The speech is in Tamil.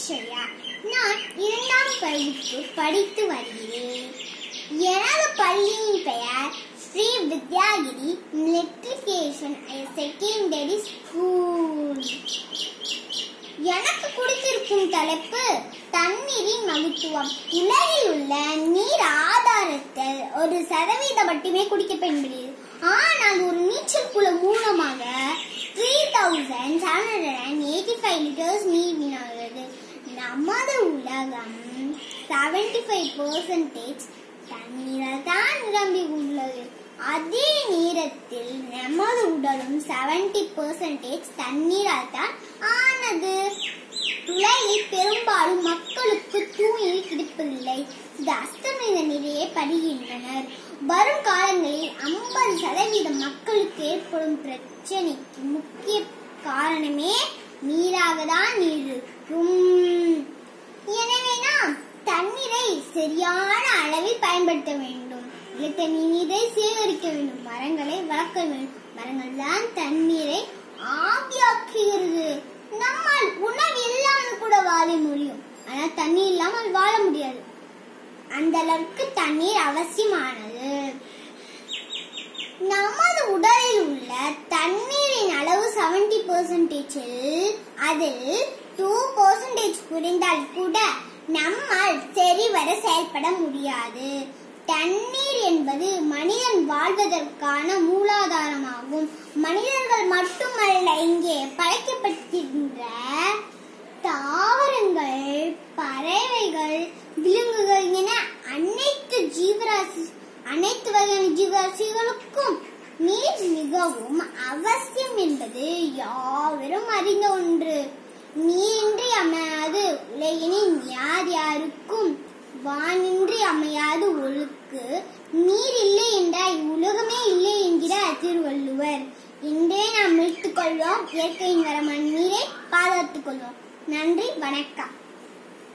அக்ஷயா. நான் 2ஆம் வகுப்பு படித்து வருகிறேன். எனது பள்ளியின் பெயர் Shri Vidyagiri matriculation secondary school. எனக்கு கொடுத்திருக்கும் தலைப்பு தண்ணீரின் மகத்துவம். உலகில் உள்ள நீர் ஆதாரத்தில் 1% மட்டுமே குடிக்கப்படுகிறது. ஆனால் ஒரு நீச்சல் குளம் மூலமாக 3785 லிட்டர்ஸ் நீர் வீணாகிறது. நமது உலகம் 75% தண்ணீரால் தான் நிரம்பி உள்ளது. அதே நேரத்தில் நமது உடலும் 70% தண்ணீரால் தான் ஆனது. உலகில் பெரும்பாலும் மக்களுக்கு தூய்மை கிடைப்பதில்லை. இது அஸ்தமித நீரையே படுகின்றனர். வரும் காலங்களில் 50% மக்களுக்கு ஏற்படும் பிரச்சனைக்கு முக்கிய காரணமே நீராக தான் இருக்கும். எனவே நாம் தண்ணீரை சரியான அளவில் பயன்படுத்த வேண்டும். நிலத்தடி நீரை சேகரிக்க வேண்டும். மரங்களை வளர்க்க வேண்டும். மரங்கள் தான் தண்ணீரை ஆவியாக்குகிறது. நம்மால் உணவு இல்லாமல் கூட வாழ முடியும். ஆனால் தண்ணீர் இல்லாமல் வாழ முடியாது. அந்த அளவுக்கு தண்ணீர் அவசியமானது. நமது உடலில் உள்ள தண்ணீரின் அளவு 70%. அதில் 2% குறைந்தால் கூட நம்மால் சரிவர செயல்பட முடியாது. தண்ணீர் என்பது மனிதன் வாழ்வதற்கான மூலாதாரமாகும். மனிதர்கள் மட்டுமல்ல, இங்கே படைக்கப்பட்டிருக்கின்ற தாவரங்கள், பறவைகள், விலங்குகள் என அனைத்து வகையான ஜீவராசிகளுக்கும் நீர் மிகவும் அவசியம் என்பது யாவரும் அறிந்த ஒன்று. நீரின்றி அமையாது உலகினில் யார் யாருக்கும். வானின்றி அமையாது ஒழுக்கு. நீர் இல்லை என்றால் உலகமே இல்லை என்கிறார் திருவள்ளுவர். இன்றே நாம் நிறுத்திக் கொள்வோம். இயற்கையின் வரமான நீரை பாதுகாத்துக் கொள்வோம். நன்றி, வணக்கம்.